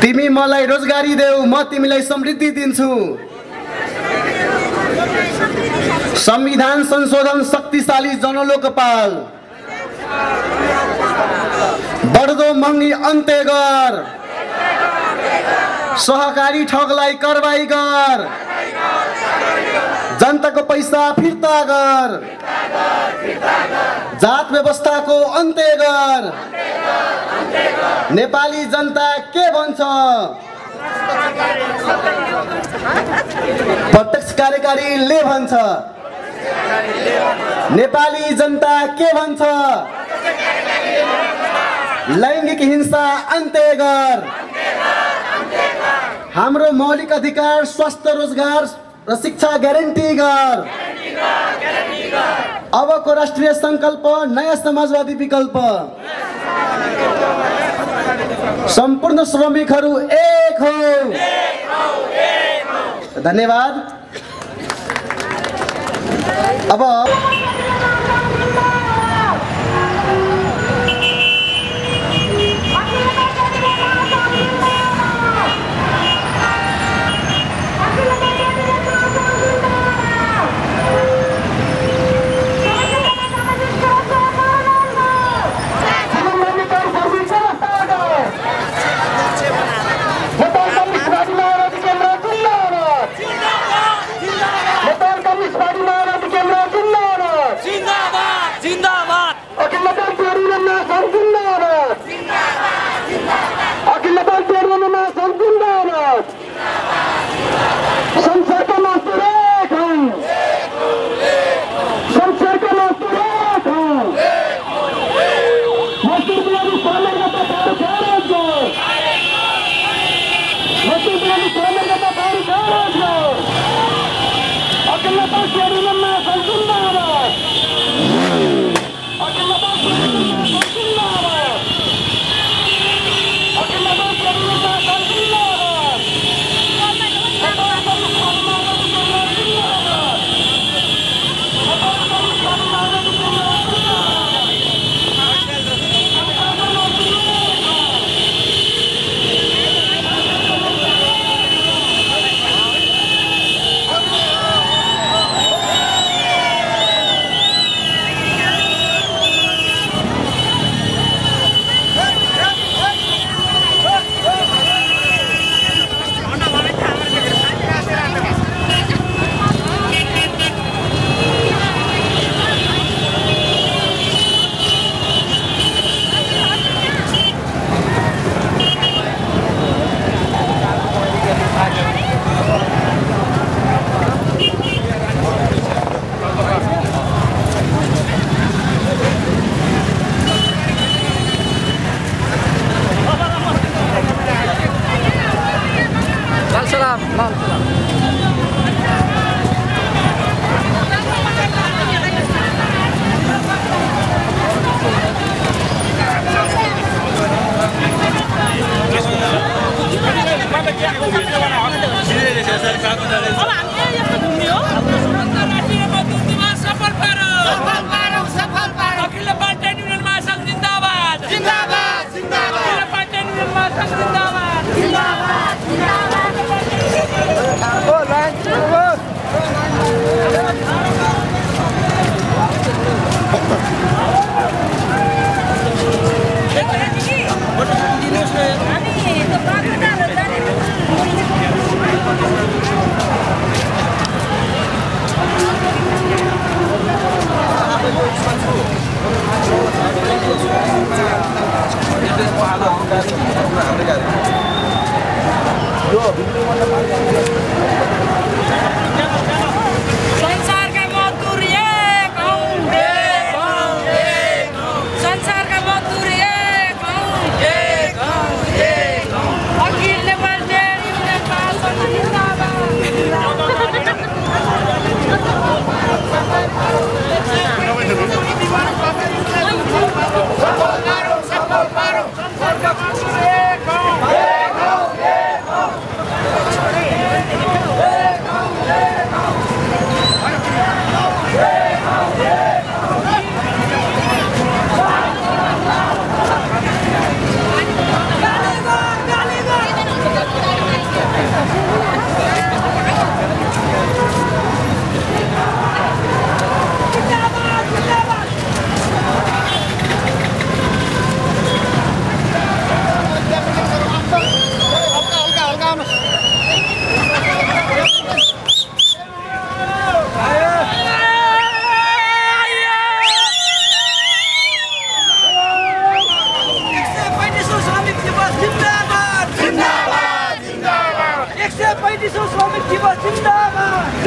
तिमी मलाई रोजगारी देऊ, म तिमीलाई समृद्धि दिन्छु। संविधान संशोधन शक्तिशाली जनलोकपाल। बढ्दो महँगी अन्त्य गर, सहकारी ठगलाई कारबाही गर, जनताको पैसा फिर्ता गर, जात व्यवस्थाको अन्त्य गर। नेपाली जनता के भन्छ? प्रत्यक्ष कार्यकारीले भन्छ। नेपाली जनता के भन्छ? लैंगिक हिंसा अन्त्य गर। हाम्रो मौलिक अधिकार स्वास्थ्य रोजगार र शिक्षा ग्यारेन्टी गर। अबको राष्ट्रिय संकल्प नयाँ समाजवादी विकल्प। सम्पूर्ण श्रमिकहरू एक हो। धन्यवाद। अब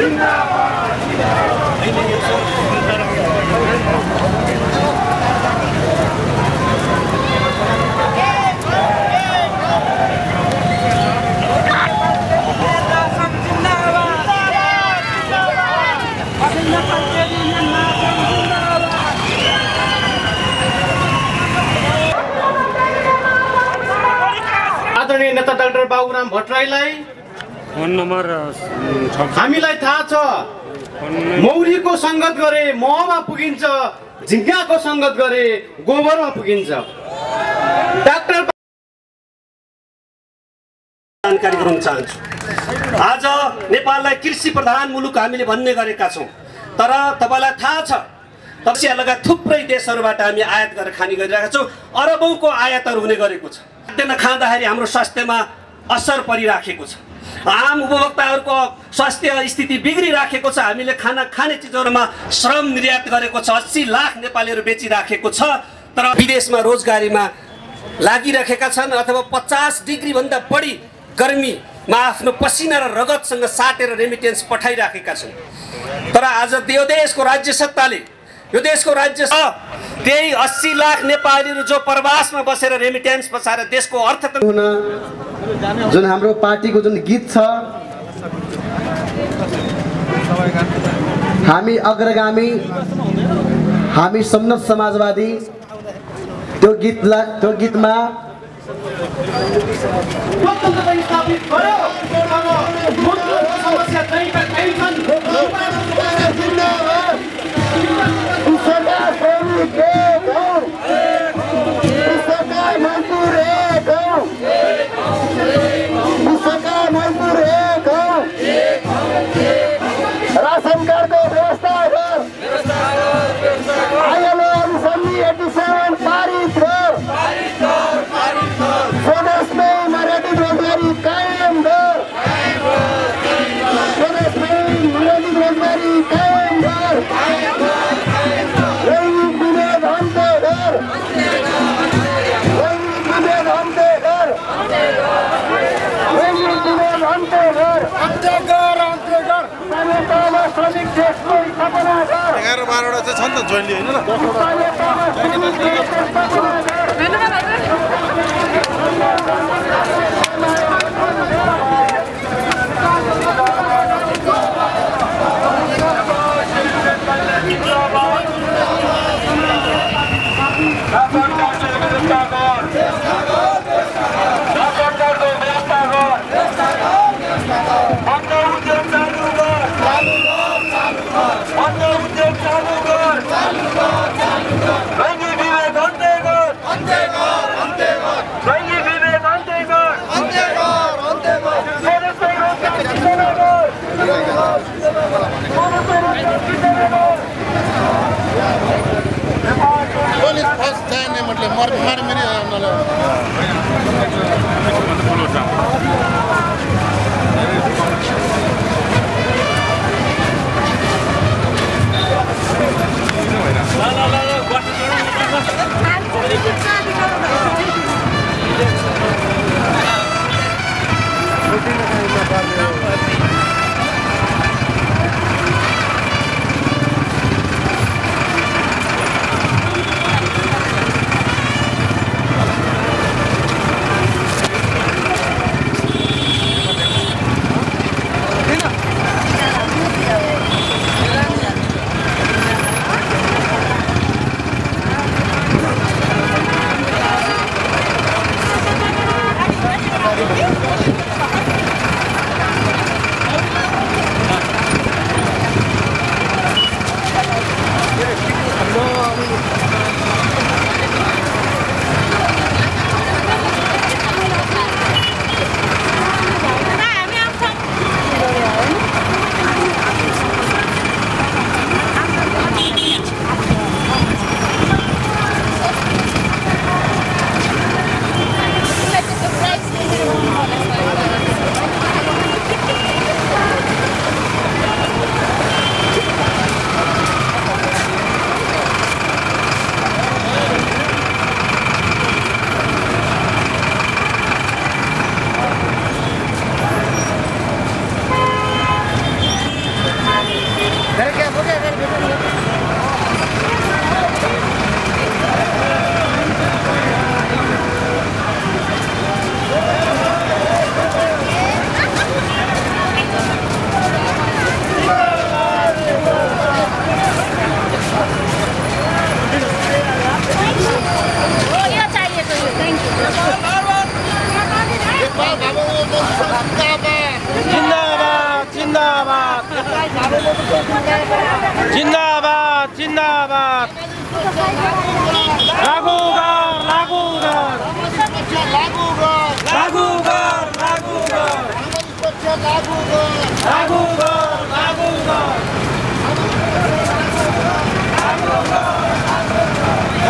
आदरणीय नेता डाक्टर बाबुराम भट्टराईलाई फोन नम्बर हामीलाई थाहा छ मौरीको संगत गरे महमा पुगिन्छ, झिङ्गाको संगत गरे गोबरमा पुगिन्छ। डाक्टर जानकारी गराउन चाहन्छु। आज नेपाललाई कृषि प्रधान मुलुक हामीले भन्ने गरेका छौँ, तर तपाईँलाई थाहा छ रसिया लगायत थुप्रै देशहरूबाट हामी आयात गरेर खाने गरिरहेका छौँ। अरबौँको आयातहरू हुने गरेको छ। खाद्य खाँदाखेरि हाम्रो स्वास्थ्यमा असर परिराखेको छ। आम उपभोक्ताहरूको स्वास्थ्य स्थिति बिग्रिराखेको छ। हामीले खाने चिजहरूमा श्रम निर्यात गरेको छ। 80 लाख नेपालीहरू बेचिराखेको छ, तर विदेशमा रोजगारीमा लागिरहेका छन् अथवा 50 डिग्रीभन्दा बढी गर्मीमा आफ्नो पसिना र रगतसँग साटेर रेमिटेन्स पठाइराखेका छन्। तर आज यो देशको राज्य सत्ताले, यो देशको राज्य त्यही 80 लाख नेपालीहरू जो प्रवासमा बसेर रेमिटेन्स बसाएर देशको अर्थतन्त्र जुन हाम्रो पार्टीको जुन गीत छ, हामी अग्रगामी, हामी सम्मत समाजवादी, त्यो गीतमा राशन कार्डको व्यवस्था गर, ILO अनुसन्धि 87 पारित गर, स्वदेशमै मर्यादित रोजगारी कायम गर, स्वदेशमै मर्यादित रोजगारी कायम गर, लैंगिक विभेद अन्त्य गर, लैंगिक विभेद अन्त्य गर, लैंगिक विभेद अन्त्य गर, श्रमिक देशको स्थापना गर। 11-12 वटा चाहिँ छ नि त जोइन्टली हैन जिंदाबाद जिंदाबाद लागू कर लागू कर लागू कर लागू कर लागू कर